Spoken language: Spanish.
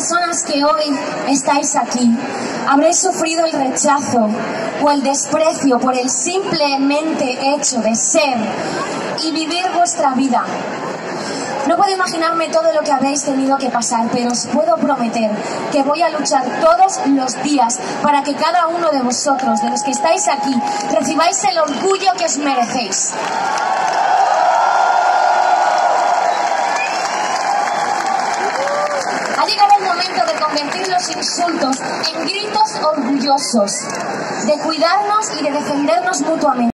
personas que hoy estáis aquí habréis sufrido el rechazo o el desprecio por el simplemente hecho de ser y vivir vuestra vida. No puedo imaginarme todo lo que habéis tenido que pasar, pero os puedo prometer que voy a luchar todos los días para que cada uno de vosotros, de los que estáis aquí, recibáis el orgullo que os merecéis. Ha llegado el momento de convertir los insultos en gritos orgullosos, de cuidarnos y de defendernos mutuamente.